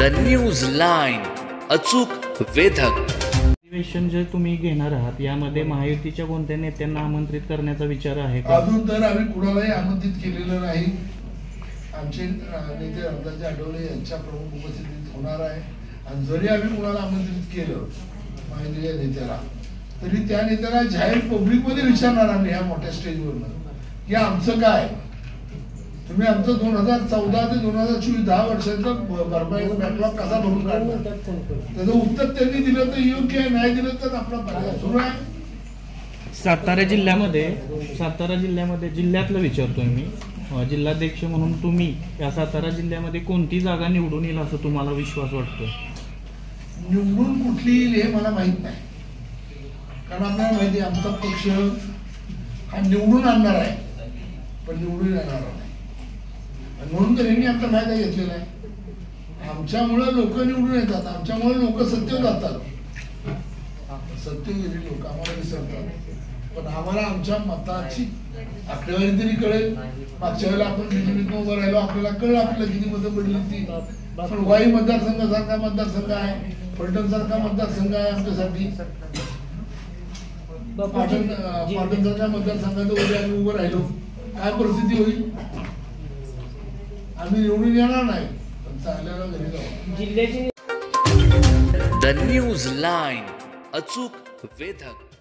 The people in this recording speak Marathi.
द न्यूज लाईन, अचूक वेधक। अधिवेशन जे तुम्ही घेणार आहात यामध्ये महायुतीच्या कोणत्या नेत्यांना आमंत्रित करण्याचा विचार आहे का? अजून तर आम्ही कुणालाही आमंत्रित केलेलं नाही। आमचे नेते रामदासजी आठवले यांच्या प्रमुख उपस्थितीत होणार आहे आणि जरी आम्ही कुणाला आमंत्रित केलं महायुतीच्या नेत्याला तरी त्या नेत्याला जाहीर पब्लिक मध्ये विचारणार आम्ही ह्या मोठ्या स्टेजवरनं की आमचं काय, तुम्ही आमचं 2014 ते 2024 10 वर्षांचा भरपाईचा बॅकलॉग कसा भरून काढला, त्याचं उत्तर त्यांनी दिलं तर योग्य आहे, नाही दिलं तर आपला पर्याय सुरू आहे। सातारा जिल्ह्यामध्ये जिल्ह्यातलं विचारतोय मी, जिल्हाध्यक्ष म्हणून तुम्ही या सातारा जिल्ह्यामध्ये कोणती जागा निवडून येईल असं तुम्हाला विश्वास वाटतो? निवडून कुठली येईल हे मला माहित नाही, कारण आपल्याला माहिती आहे आमचा पक्ष हा निवडून आणणार आहे पण निवडून येणार नाही, म्हणून तर यांनी आपला फायदा घेतलेला आहे। आमच्यामुळे लोक निवडून येतात, आमच्यामुळे लोक सत्तेवर जातात, सत्तेवर गेली लोक आम्हाला विसरतात, पण आम्हाला आमच्या मताची आकडेवारी तरी कळेल। मागच्या वेळेला आपण बीजेपीत उभं राहिलो, आपल्याला कळलं आपल्याला किती मतं पडली ती, पण वाई मतदारसंघ सारखा मतदारसंघ आहे, फलटण सारखा मतदारसंघ आहे आमच्यासाठी, पाटण सारख्या मतदारसंघात उद्या आम्ही उभं राहिलो काय परिस्थिती होईल? आम्ही निवडून येणार नाही पण चांगल्याला घरी जाऊ। द न्यूज लाईन, अचूक वेधक।